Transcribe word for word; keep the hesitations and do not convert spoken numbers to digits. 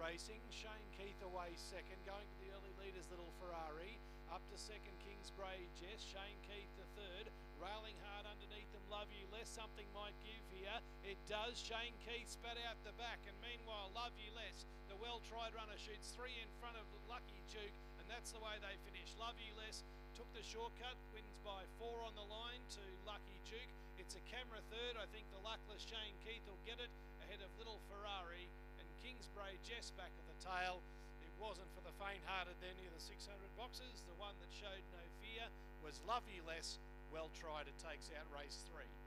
racing. Shane Keith away second, going to the early leaders, Little Ferrari. Up to second, Kingsbray Jess. Shane Keith the third, railing hard underneath them. Love You Less, something might give here. It does. Shane Keith spat out the back, and meanwhile, Love You Less, the well-tried runner, shoots three in front of Lucky Duke, and that's the way they finish. Love You Less took the shortcut, wins by four on the line to Lucky Duke. It's a camera third. I think the luckless Shane Keith will get it ahead of Little Ferrari, and Kingsbray Jess back at the tail. It wasn't for the faint-hearted there near the six hundred boxes. The one that showed no fear was Love You Less. Well tried. It takes out race three.